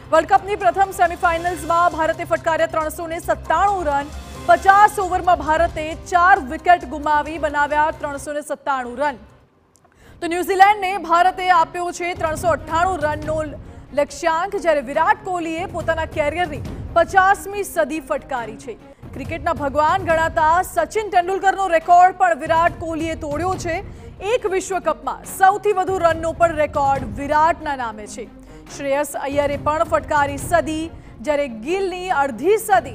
World કપની પ્રથમ સેમીફાઇનલ્સમાં ભારતે ફટકાર્યા 397 run. 50 ઓવરમાં ભારતે 4 વિકેટ ગુમાવી બનાવ્યા 397 રન। તો ન્યૂઝીલેન્ડને ભારતે આપ્યો છે 398 રનનો લક્ષ્યાંક, જ્યારે વિરાટ કોહલીએ પોતાના કેરિયરની 50મી સદી ફટકારી છે। ક્રિકેટના ભગવાન ગણાતા સચિન તેંડુલકરનો રેકોર્ડ પણ વિરાટ કોહલીએ તોડ્યો છે। એક વિશ્વકપમાં સૌથી વધુ રનનો પણ રેકોર્ડ વિરાટના નામે છે। શ્રેયસ અય્યરે પણ ફટકારી સદી, જ્યારે ગિલની અડધી સદી।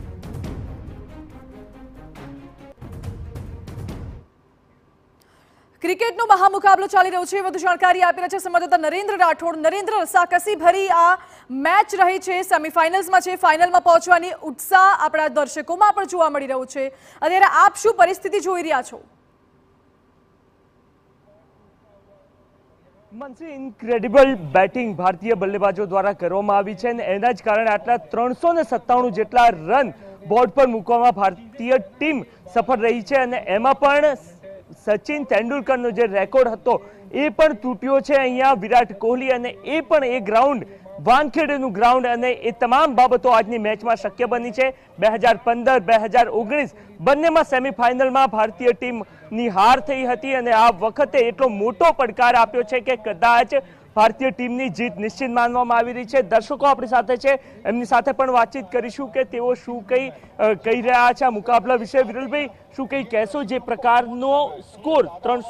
ક્રિકેટનો મહામુકાબલો ચાલી રહ્યો છે। વધુ જાણકારી આપી રહ્યા છે સંવાદદાતા નરેન્દ્ર રાઠોડ। નરેન્દ્ર, રસાકસી ભરી આ મેચ રહી છે, સેમીફાઇનલ્સમાં છે, ફાઇનલમાં પહોંચવાની ઉત્સાહ આપણા દર્શકોમાં પણ જોવા મળી રહ્યો છે। અત્યારે આપ શું પરિસ્થિતિ જોઈ રહ્યા છો? मनसी इनक्रेडिबल बैटिंग भारतीय बल्लेबाजों द्वारा કરવામાં આવી છે અને એના જ કારણે આટલા 397 જેટલા રન બોર્ડ પર મૂકવામાં ભારતીય ટીમ સફળ રહી છે અને એમાં પણ સચિન તેંડુલકરનો જે રેકોર્ડ હતો એ પણ તૂટ્યો છે। અહીંયા વિરાટ કોહલી અને એ પણ એ ગ્રાઉન્ડ વાનખેડેનું ગ્રાઉન્ડ અને એ તમામ બાબતો આજની મેચમાં શક્ય બની છે। 2015 2019 બંનેમાં સેમીફાઇનલમાં ભારતીય ટીમની હાર થઈ હતી અને આ વખતે એટલો મોટો પડકાર આપ્યો છે કે કદાચ ભારતીય ટીમની જીત નિશ્ચિત માનવામાં આવી રહી છે। દર્શકો આપણી સાથે છે, એમની સાથે પણ વાતચીત કરીશું કે તેઓ શું કહી રહ્યા છે આ મુકાબલા વિશે। વિરલભાઈ, શું કંઈ કહેશો? જે પ્રકારનો સ્કોર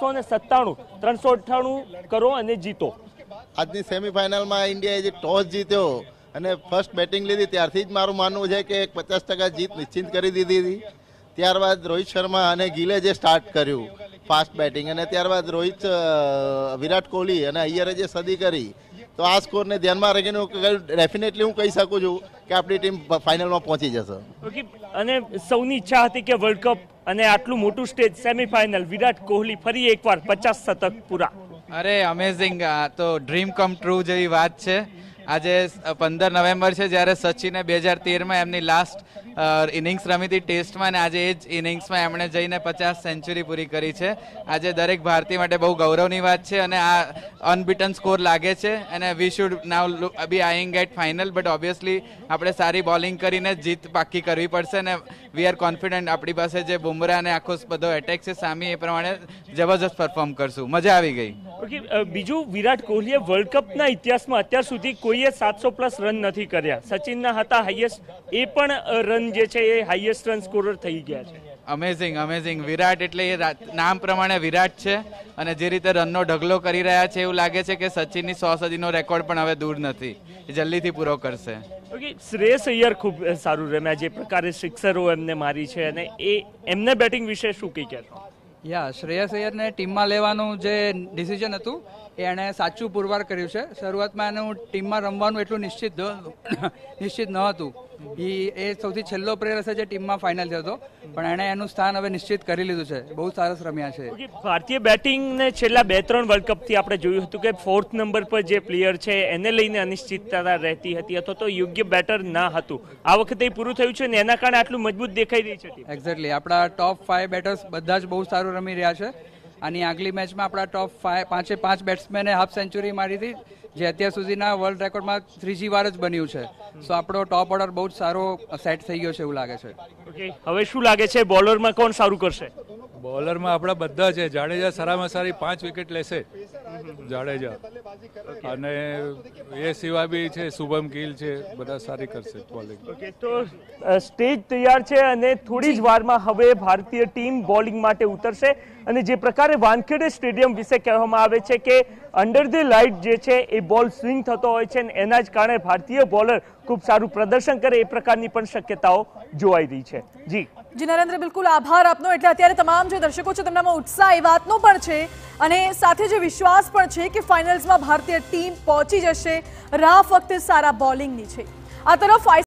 397 કરો અને જીતો। આજની સેમીફાઇનલમાં ઇન્ડિયાએ જે ટોસ જીત્યો અને ફર્સ્ટ બેટિંગ લીધી ત્યારથી જ મારું માનવું છે કે 50% જીત નિશ્ચિત કરી દીધી હતી। ત્યારબાદ રોહિત શર્મા અને ગિલે જે સ્ટાર્ટ કર્યું ફાસ્ટ બેટિંગ અને ત્યારબાદ વિરાટ કોહલી અને અય્યરે જે સદી કરી, તો આ સ્કોરને ધ્યાનમાં રાખીને ડેફિનેટલી હું કહી શકું છું કે આપણી ટીમ ફાઇનલમાં પહોંચી જશે। ઓકે, અને સૌની ઈચ્છા હતી કે વર્લ્ડ કપ અને આટલું મોટું સ્ટેજ સેમીફાઇનલ, વિરાટ કોહલી ફરી એકવાર 50 શતક પૂરા। અરે અમેઝિંગ, આ તો ડ્રીમ કમ ટ્રુ જેવી વાત છે। આજે 15 નવેમ્બર છે, જ્યારે સચિને 2013માં એમની લાસ્ટ ઇનિંગ્સ રમી હતી ટેસ્ટમાં, અને આજે એ જ ઇનિંગ્સમાં એમણે જઈને 50 સેન્ચુરી પૂરી કરી છે। આજે દરેક ભારતીય માટે બહુ ગૌરવની વાત છે અને આ અનબીટન સ્કોર લાગે છે અને we should now be eyeing at final, but obviously આપણે સારી બોલિંગ કરીને જીત પાક્કી કરવી પડશે અને વી આર કોન્ફિડન્ટ આપણી પાસે જે બુમરાહ અને આખો બધો એટેક છે સામે, એ પ્રમાણે જબરજસ્ત પરફોર્મ કરશું। મજા આવી ગઈ। ઓકે, બીજું વિરાટ કોહલીએ વર્લ્ડ કપના ઇતિહાસમાં અત્યાર સુધી કોઈએ 700+ રન નથી કર્યા। સચિનના હતા હાઈએસ્ટ, એ પણ રન જે છે એ હાઈએસ્ટ રન સ્કોરર થઈ ગયા છે। અમેઝિંગ અમેઝિંગ, વિરાટ એટલે એ નામ પ્રમાણે વિરાટ છે અને જે રીતે રનનો ઢગલો કરી રહ્યા છે એવું લાગે છે કે સચિનની 100 સદીનો રેકોર્ડ પણ હવે દૂર નથી, એ જલ્દીથી પૂરો કરશે। ઓકે, શ્રેયસ અય્યર ખૂબ સારું રમ્યા, જે પ્રકારે સિક્સરો એમને મારી છે, અને એમને બેટિંગ વિશે શું કહી કહેતો? શ્રેયસ અય્યરને ટીમમાં લેવાનું જે ડિસિઝન હતું એ એણે સાચું પુરવાર કર્યું છે। શરૂઆતમાં એનું ટીમમાં રમવાનું એટલું નિશ્ચિત ન હતું। એ સૌથી છેલ્લો પ્લેયર હશે જે ટીમમાં ફાઇનલ થયો હતો, પણ એણે એનું સ્થાન હવે નિશ્ચિત કરી લીધું છે। બહુ સરસ રમ્યા છે। ભારતીય બેટિંગને છેલ્લા 2-3 વર્લ્ડ કપથી આપણે જોયું હતું કે 4th નંબર પર જે પ્લેયર છે એને લઈને અનિશ્ચિતતા રહેતી હતી અથવા તો યોગ્ય બેટર ના હતું। આ વખતે એ પૂરું થયું છે અને એના કારણે આટલું મજબૂત દેખાઈ રહી છે। એક્ઝેક્ટલી, આપણા ટોપ 5 બેટર્સ બધા જ બહુ સારું રમી રહ્યા છે। આની આગલી મેચમાં આપણા ટોપ 5 બેટ્સમેને હાફ સેન્ચુરી મારી હતી, જે અત્યાર સુધીના વર્લ્ડ રેકોર્ડમાં 3જી વાર જ બન્યું છે। સો આપણો ટોપ ઓર્ડર બહુ જ સારો સેટ થઈ ગયો છે એવું લાગે છે। ઓકે, હવે શું લાગે છે બોલરમાં કોણ સારું કરશે? બોલરમાં આપણા બધા છે। જાડેજા સારામાં સારી 5 વિકેટ લેશે જાડેજા, અને એ સિવાય બી છે શુભમ ગિલ છે, બધા સારી કરશે બોલિંગ। ઓકે, તો સ્ટેજ તૈયાર છે અને થોડી જ વારમાં હવે ભારતીય ટીમ બોલિંગ માટે ઉતરશે। અને જે પ્રકારે વાનખેડે સ્ટેડિયમ વિશે કહેવામાં આવે છે કે અંડર ધ લાઇટ જે છે એ બોલ સ્વિંગ થતો હોય છે અને એના જ કારણે ભારતીય બોલર ખૂબ સારું પ્રદર્શન કરે એ પ્રકારની પણ શક્યતાઓ જોવાઈ રહી છે। જી નરેન્દ્ર, બિલકુલ આભાર આપનો। એટલે અત્યારે તમામ જે દર્શકો છે તેમનામાં ઉત્સાહ એ વાતનો પણ છે અને સાથે જે વિશ્વાસ પણ છે કે ફાઇનલ્સમાં ભારતીય ટીમ પહોંચી જશે। રાહ ફક્ત સારા બોલિંગની છે। આ તરફ